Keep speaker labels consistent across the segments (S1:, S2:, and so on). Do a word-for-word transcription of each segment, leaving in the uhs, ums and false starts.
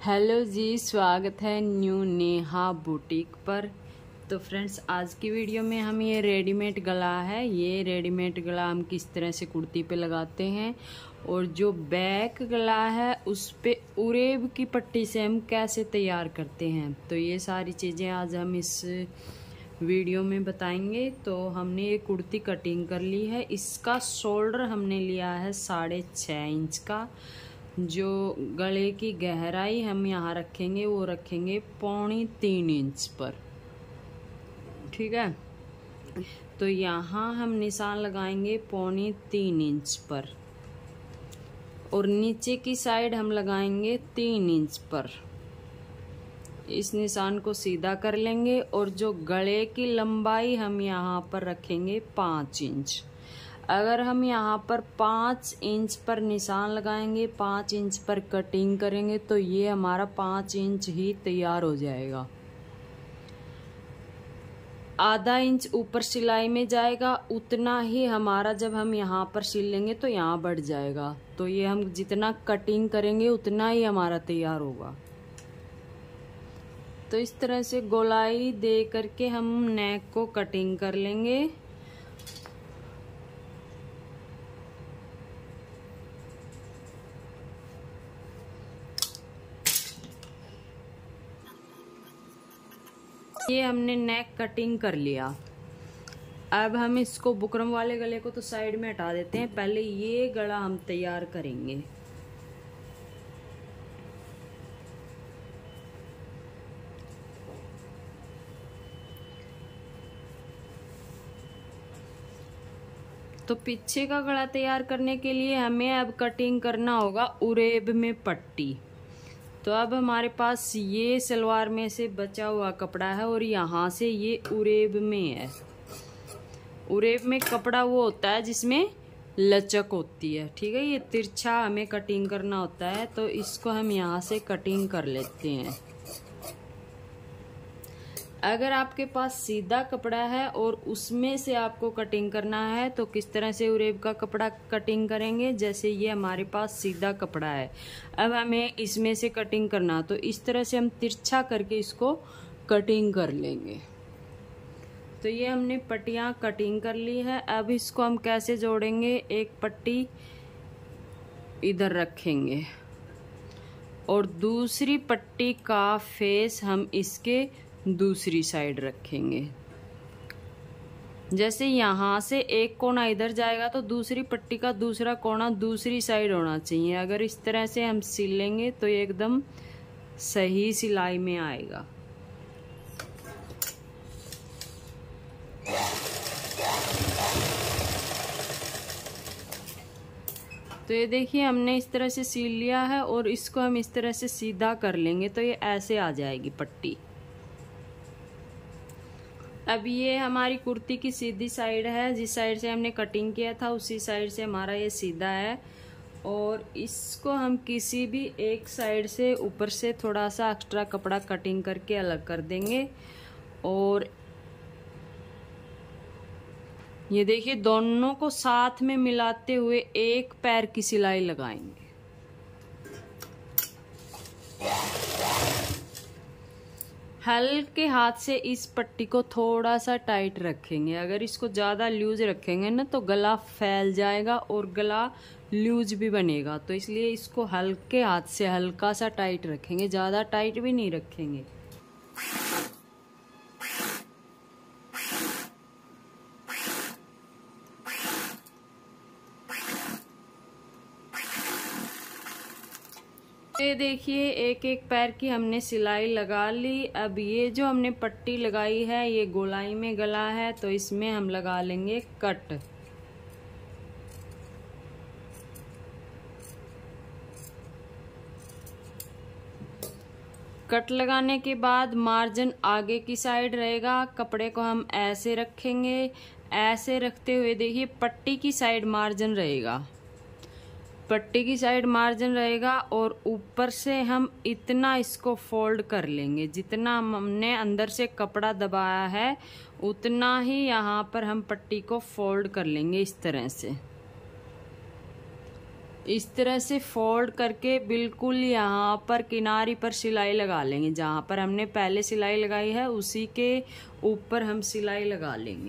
S1: Hello जी, स्वागत है new Neha boutique पर। तो फ्रेंड्स, आज की वीडियो में हम ये रेडीमेड गला है, ये रेडीमेड गला हम किस तरह से कुर्ती पे लगाते हैं और जो बैक गला है उस पे उरेब की पट्टी से हम कैसे तैयार करते हैं, तो ये सारी चीज़ें आज हम इस वीडियो में बताएंगे। तो हमने ये कुर्ती कटिंग कर ली है। इसका शोल्डर हमने लिया है साढ़े छः इंच का। जो गले की गहराई हम यहाँ रखेंगे वो रखेंगे पौनी तीन इंच पर, ठीक है। तो यहाँ हम निशान लगाएंगे पौनी तीन इंच पर और नीचे की साइड हम लगाएंगे तीन इंच पर। इस निशान को सीधा कर लेंगे और जो गले की लंबाई हम यहाँ पर रखेंगे पाँच इंच। अगर हम यहाँ पर पाँच इंच पर निशान लगाएंगे, पाँच इंच पर कटिंग करेंगे तो ये हमारा पाँच इंच ही तैयार हो जाएगा। आधा इंच ऊपर सिलाई में जाएगा, उतना ही हमारा जब हम यहाँ पर सिल लेंगे तो यहाँ बढ़ जाएगा। तो ये हम जितना कटिंग करेंगे उतना ही हमारा तैयार होगा। तो इस तरह से गोलाई दे करके हम नेक को कटिंग कर लेंगे। ये हमने नेक कटिंग कर लिया। अब हम इसको बुकरम वाले गले को तो साइड में हटा देते हैं, पहले ये गला हम तैयार करेंगे। तो पीछे का गला तैयार करने के लिए हमें अब कटिंग करना होगा उरेब में पट्टी। तो अब हमारे पास ये सलवार में से बचा हुआ कपड़ा है और यहाँ से ये उरेब में है। उरेब में कपड़ा वो होता है जिसमें लचक होती है, ठीक है। ये तिरछा हमें कटिंग करना होता है, तो इसको हम यहाँ से कटिंग कर लेते हैं। अगर आपके पास सीधा कपड़ा है और उसमें से आपको कटिंग करना है तो किस तरह से उरेब का कपड़ा कटिंग करेंगे। जैसे ये हमारे पास सीधा कपड़ा है, अब हमें इसमें से कटिंग करना, तो इस तरह से हम तिरछा करके इसको कटिंग कर लेंगे। तो ये हमने पट्टियाँ कटिंग कर ली है। अब इसको हम कैसे जोड़ेंगे, एक पट्टी इधर रखेंगे और दूसरी पट्टी का फेस हम इसके दूसरी साइड रखेंगे। जैसे यहाँ से एक कोना इधर जाएगा तो दूसरी पट्टी का दूसरा कोना दूसरी साइड होना चाहिए। अगर इस तरह से हम सिल लेंगे तो ये एकदम सही सिलाई में आएगा। तो ये देखिए हमने इस तरह से सिल लिया है और इसको हम इस तरह से सीधा कर लेंगे तो ये ऐसे आ जाएगी पट्टी। अब ये हमारी कुर्ती की सीधी साइड है, जिस साइड से हमने कटिंग किया था उसी साइड से हमारा ये सीधा है। और इसको हम किसी भी एक साइड से ऊपर से थोड़ा सा एक्स्ट्रा कपड़ा कटिंग करके अलग कर देंगे। और ये देखिए दोनों को साथ में मिलाते हुए एक पैर की सिलाई लगाएंगे। हल्के हाथ से इस पट्टी को थोड़ा सा टाइट रखेंगे। अगर इसको ज़्यादा लूज रखेंगे ना तो गला फैल जाएगा और गला लूज भी बनेगा। तो इसलिए इसको हल्के हाथ से हल्का सा टाइट रखेंगे, ज़्यादा टाइट भी नहीं रखेंगे। ये देखिए एक एक पैर की हमने सिलाई लगा ली। अब ये जो हमने पट्टी लगाई है ये गोलाई में गला है, तो इसमें हम लगा लेंगे कट। कट लगाने के बाद मार्जिन आगे की साइड रहेगा। कपड़े को हम ऐसे रखेंगे, ऐसे रखते हुए देखिए पट्टी की साइड मार्जिन रहेगा, पट्टी की साइड मार्जिन रहेगा और ऊपर से हम इतना इसको फोल्ड कर लेंगे। जितना हमने अंदर से कपड़ा दबाया है उतना ही यहाँ पर हम पट्टी को फोल्ड कर लेंगे इस तरह से। इस तरह से फोल्ड करके बिल्कुल यहाँ पर किनारी पर सिलाई लगा लेंगे। जहाँ पर हमने पहले सिलाई लगाई है उसी के ऊपर हम सिलाई लगा लेंगे।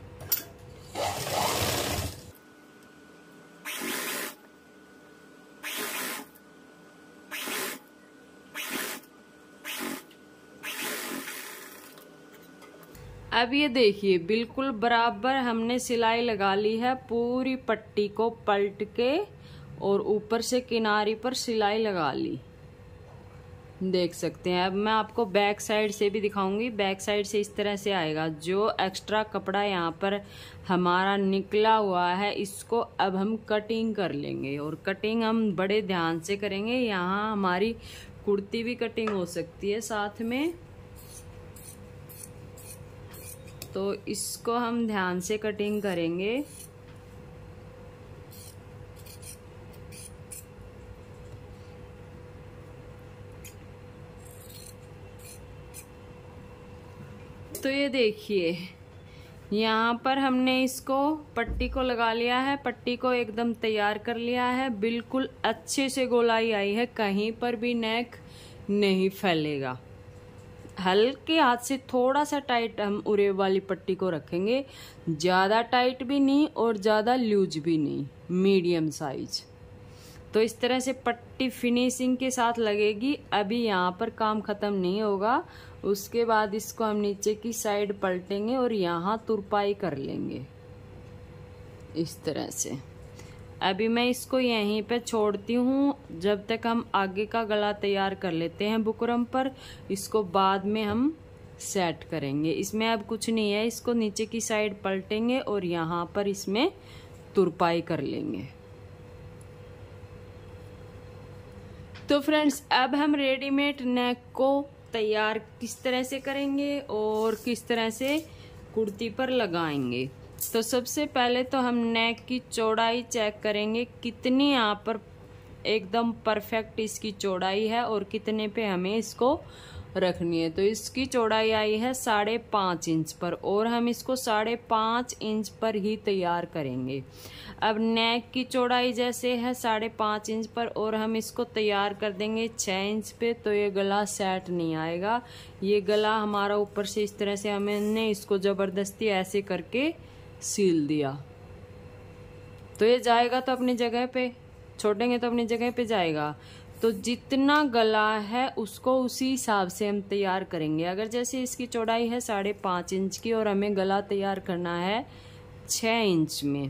S1: अब ये देखिए बिल्कुल बराबर हमने सिलाई लगा ली है। पूरी पट्टी को पलट के और ऊपर से किनारी पर सिलाई लगा ली, देख सकते हैं। अब मैं आपको बैक साइड से भी दिखाऊंगी। बैक साइड से इस तरह से आएगा। जो एक्स्ट्रा कपड़ा यहाँ पर हमारा निकला हुआ है इसको अब हम कटिंग कर लेंगे, और कटिंग हम बड़े ध्यान से करेंगे। यहाँ हमारी कुर्ती भी कटिंग हो सकती है साथ में, तो इसको हम ध्यान से कटिंग करेंगे। तो ये देखिए यहाँ पर हमने इसको पट्टी को लगा लिया है, पट्टी को एकदम तैयार कर लिया है। बिल्कुल अच्छे से गोलाई आई है, कहीं पर भी नेक नहीं फैलेगा। हल्के हाथ से थोड़ा सा टाइट हम उरे वाली पट्टी को रखेंगे, ज़्यादा टाइट भी नहीं और ज़्यादा लूज भी नहीं, मीडियम साइज। तो इस तरह से पट्टी फिनिशिंग के साथ लगेगी। अभी यहाँ पर काम ख़त्म नहीं होगा, उसके बाद इसको हम नीचे की साइड पलटेंगे और यहाँ तुरपाई कर लेंगे इस तरह से। अभी मैं इसको यहीं पे छोड़ती हूँ जब तक हम आगे का गला तैयार कर लेते हैं बुकरम पर। इसको बाद में हम सेट करेंगे। इसमें अब कुछ नहीं है, इसको नीचे की साइड पलटेंगे और यहाँ पर इसमें तुरपाई कर लेंगे। तो फ्रेंड्स अब हम रेडीमेड नेक को तैयार किस तरह से करेंगे और किस तरह से कुर्ती पर लगाएंगे। तो सबसे पहले तो हम नेक की चौड़ाई चेक करेंगे, कितनी यहाँ पर एकदम परफेक्ट इसकी चौड़ाई है और कितने पे हमें इसको रखनी है। तो इसकी चौड़ाई आई है साढ़े पाँच इंच पर और हम इसको साढ़े पाँच इंच पर ही तैयार करेंगे। अब नेक की चौड़ाई जैसे है साढ़े पाँच इंच पर और हम इसको तैयार कर देंगे छः इंच पे, तो ये गला सेट नहीं आएगा। ये गला हमारा ऊपर से इस तरह से हमने इसको ज़बरदस्ती ऐसे करके सील दिया, तो ये जाएगा तो अपनी जगह पे, छोड़ेंगे तो अपनी जगह पे जाएगा। तो जितना गला है उसको उसी हिसाब से हम तैयार करेंगे। अगर जैसे इसकी चौड़ाई है साढ़े पाँच इंच की और हमें गला तैयार करना है छः इंच में,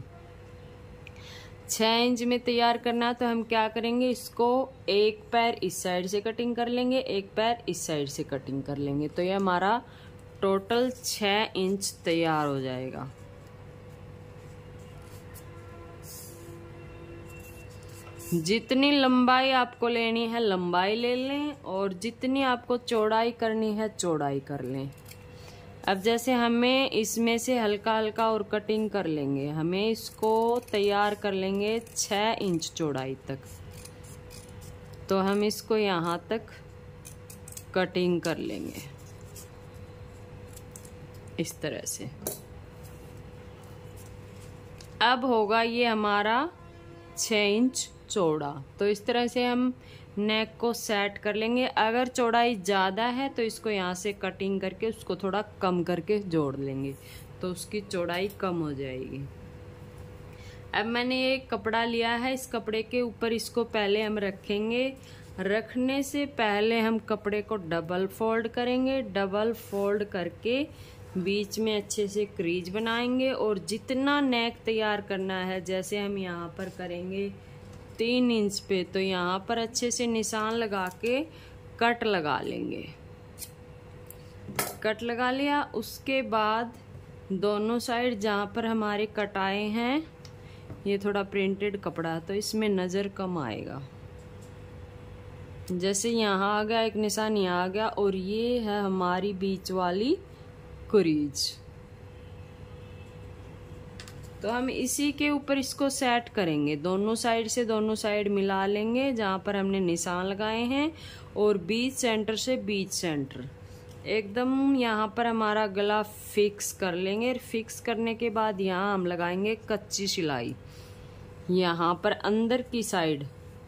S1: छः इंच में तैयार करना है, तो हम क्या करेंगे, इसको एक पैर इस साइड से कटिंग कर लेंगे, एक पैर इस साइड से कटिंग कर लेंगे। तो ये हमारा टोटल छः इंच तैयार हो जाएगा। जितनी लंबाई आपको लेनी है लंबाई ले लें और जितनी आपको चौड़ाई करनी है चौड़ाई कर लें। अब जैसे हमें इसमें से हल्का हल्का और कटिंग कर लेंगे, हमें इसको तैयार कर लेंगे छः इंच चौड़ाई तक, तो हम इसको यहाँ तक कटिंग कर लेंगे इस तरह से। अब होगा ये हमारा छः इंच चौड़ा। तो इस तरह से हम नेक को सेट कर लेंगे। अगर चौड़ाई ज़्यादा है तो इसको यहाँ से कटिंग करके उसको थोड़ा कम करके जोड़ लेंगे, तो उसकी चौड़ाई कम हो जाएगी। अब मैंने ये कपड़ा लिया है, इस कपड़े के ऊपर इसको पहले हम रखेंगे। रखने से पहले हम कपड़े को डबल फोल्ड करेंगे। डबल फोल्ड करके बीच में अच्छे से क्रीज बनाएंगे और जितना नेक तैयार करना है, जैसे हम यहाँ पर करेंगे तीन इंच पे, तो यहाँ पर अच्छे से निशान लगा के कट लगा लेंगे। कट लगा लिया, उसके बाद दोनों साइड जहाँ पर हमारे कट आए हैं, ये थोड़ा प्रिंटेड कपड़ा तो इसमें नज़र कम आएगा। जैसे यहाँ आ गया एक निशान, यहाँ आ गया, और ये है हमारी बीच वाली क्रीज। तो हम इसी के ऊपर इसको सेट करेंगे, दोनों साइड से दोनों साइड मिला लेंगे जहाँ पर हमने निशान लगाए हैं, और बीच सेंटर से बीच सेंटर एकदम यहाँ पर हमारा गला फिक्स कर लेंगे। फिक्स करने के बाद यहाँ हम लगाएंगे कच्ची सिलाई। यहाँ पर अंदर की साइड।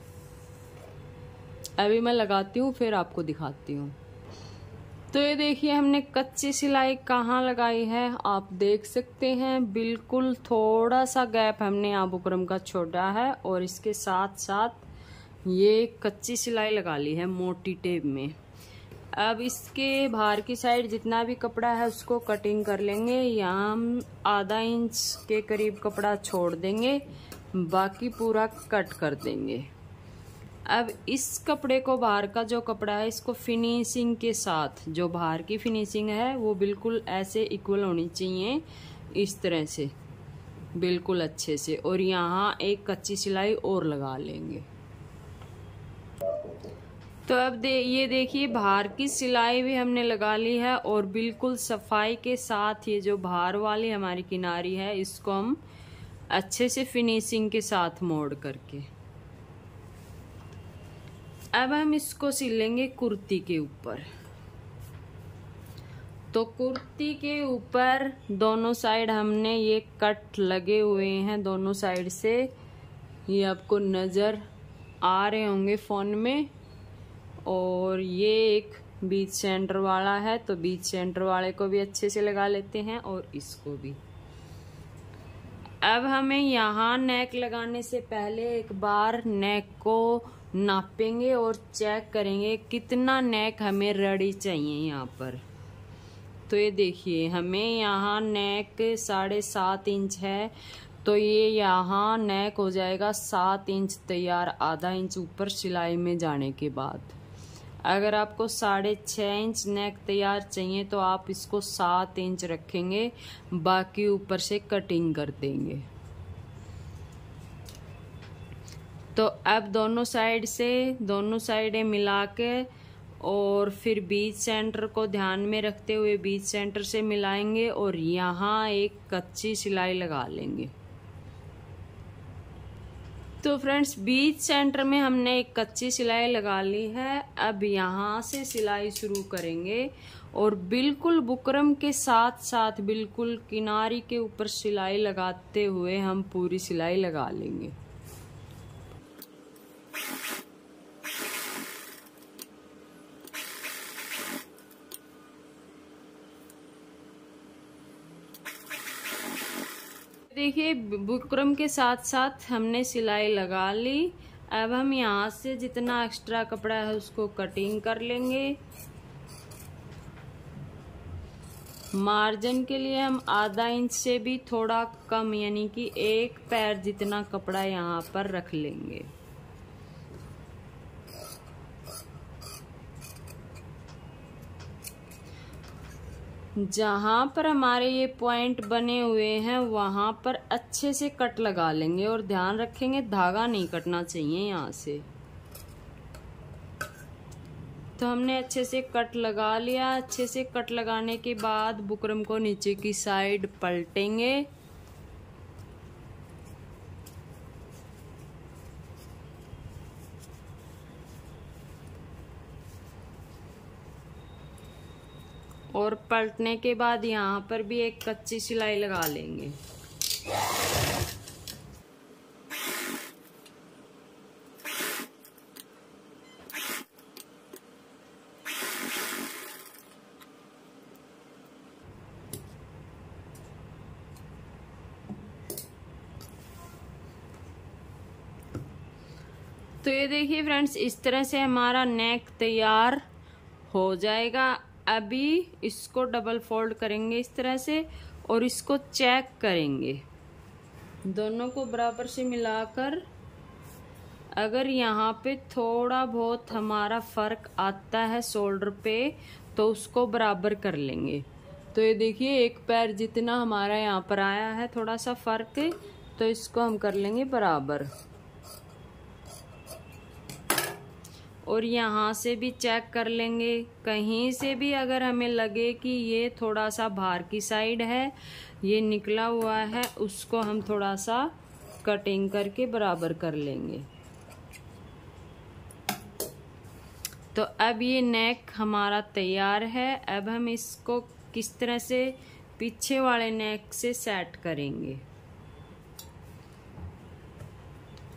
S1: अभी मैं लगाती हूँ फिर आपको दिखाती हूँ। तो ये देखिए हमने कच्ची सिलाई कहाँ लगाई है, आप देख सकते हैं बिल्कुल थोड़ा सा गैप हमने यहाँ बुकरम का छोड़ा है और इसके साथ साथ ये कच्ची सिलाई लगा ली है मोटी टेप में। अब इसके बाहर की साइड जितना भी कपड़ा है उसको कटिंग कर लेंगे। यहाँ हम आधा इंच के करीब कपड़ा छोड़ देंगे, बाकी पूरा कट कर देंगे। अब इस कपड़े को, बाहर का जो कपड़ा है, इसको फिनिशिंग के साथ, जो बाहर की फिनिशिंग है वो बिल्कुल ऐसे इक्वल होनी चाहिए, इस तरह से बिल्कुल अच्छे से। और यहाँ एक कच्ची सिलाई और लगा लेंगे। तो अब दे ये देखिए बाहर की सिलाई भी हमने लगा ली है और बिल्कुल सफाई के साथ ये जो बाहर वाली हमारी किनारी है इसको हम अच्छे से फिनिशिंग के साथ मोड़ करके अब हम इसको सिलेंगे कुर्ती के ऊपर। तो कुर्ती के ऊपर दोनों साइड हमने ये कट लगे हुए हैं दोनों साइड से, ये आपको नज़र आ रहे होंगे फोन में। और ये एक बीच सेंटर वाला है, तो बीच सेंटर वाले को भी अच्छे से लगा लेते हैं और इसको भी। अब हमें यहाँ नेक लगाने से पहले एक बार नेक को नापेंगे और चेक करेंगे कितना नेक हमें रेडी चाहिए यहाँ पर। तो ये देखिए हमें यहाँ नेक साढ़े सात इंच है, तो ये यहाँ नेक हो जाएगा सात इंच तैयार, आधा इंच ऊपर सिलाई में जाने के बाद। अगर आपको साढ़े छः इंच नेक तैयार चाहिए तो आप इसको सात इंच रखेंगे, बाकी ऊपर से कटिंग कर देंगे। तो अब दोनों साइड से दोनों साइडें मिला के और फिर बीच सेंटर को ध्यान में रखते हुए बीच सेंटर से मिलाएंगे और यहाँ एक कच्ची सिलाई लगा लेंगे। तो फ्रेंड्स बीच सेंटर में हमने एक कच्ची सिलाई लगा ली है। अब यहाँ से सिलाई शुरू करेंगे और बिल्कुल बुकरम के साथ साथ बिल्कुल किनारी के ऊपर सिलाई लगाते हुए हम पूरी सिलाई लगा लेंगे। देखिए बुकरम के साथ साथ हमने सिलाई लगा ली। अब हम यहाँ से जितना एक्स्ट्रा कपड़ा है उसको कटिंग कर लेंगे। मार्जिन के लिए हम आधा इंच से भी थोड़ा कम यानी कि एक पैर जितना कपड़ा यहाँ पर रख लेंगे। जहाँ पर हमारे ये पॉइंट बने हुए हैं वहाँ पर अच्छे से कट लगा लेंगे और ध्यान रखेंगे धागा नहीं कटना चाहिए यहाँ से। तो हमने अच्छे से कट लगा लिया। अच्छे से कट लगाने के बाद बुकरम को नीचे की साइड पलटेंगे। और पलटने के बाद यहाँ पर भी एक कच्ची सिलाई लगा लेंगे। तो ये देखिए फ्रेंड्स इस तरह से हमारा नेक तैयार हो जाएगा। अभी इसको डबल फोल्ड करेंगे इस तरह से और इसको चेक करेंगे दोनों को बराबर से मिलाकर। अगर यहाँ पे थोड़ा बहुत हमारा फर्क आता है शोल्डर पे तो उसको बराबर कर लेंगे। तो ये देखिए एक पैर जितना हमारा यहाँ पर आया है थोड़ा सा फर्क, तो इसको हम कर लेंगे बराबर। और यहाँ से भी चेक कर लेंगे, कहीं से भी अगर हमें लगे कि ये थोड़ा सा बाहर की साइड है, ये निकला हुआ है, उसको हम थोड़ा सा कटिंग करके बराबर कर लेंगे। तो अब ये नेक हमारा तैयार है। अब हम इसको किस तरह से पीछे वाले नेक से सेट करेंगे।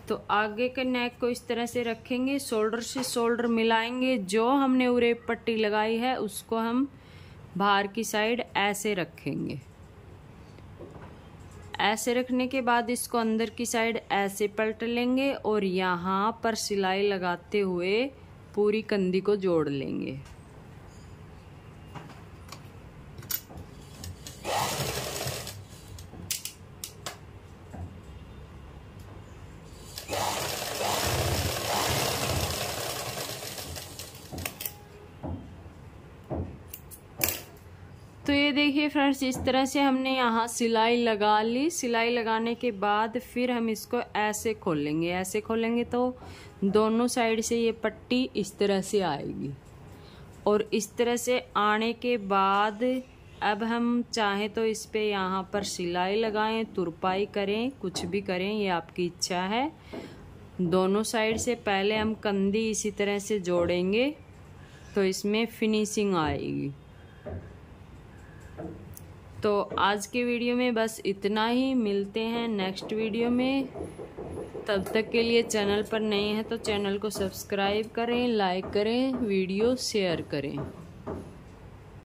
S1: तो आगे के नेक को इस तरह से रखेंगे, शोल्डर से शोल्डर मिलाएंगे। जो हमने उरे पट्टी लगाई है उसको हम बाहर की साइड ऐसे रखेंगे। ऐसे रखने के बाद इसको अंदर की साइड ऐसे पलट लेंगे और यहाँ पर सिलाई लगाते हुए पूरी कंधी को जोड़ लेंगे। तो ये देखिए फ्रेंड्स, इस तरह से हमने यहाँ सिलाई लगा ली। सिलाई लगाने के बाद फिर हम इसको ऐसे खोलेंगे। ऐसे खोलेंगे तो दोनों साइड से ये पट्टी इस तरह से आएगी। और इस तरह से आने के बाद अब हम चाहें तो इस पे यहाँ पर सिलाई लगाएं, तुरपाई करें, कुछ भी करें, ये आपकी इच्छा है। दोनों साइड से पहले हम कंधी इसी तरह से जोड़ेंगे तो इसमें फिनिशिंग आएगी। तो आज के वीडियो में बस इतना ही। मिलते हैं नेक्स्ट वीडियो में। तब तक के लिए चैनल पर नए हैं तो चैनल को सब्सक्राइब करें, लाइक करें, वीडियो शेयर करें।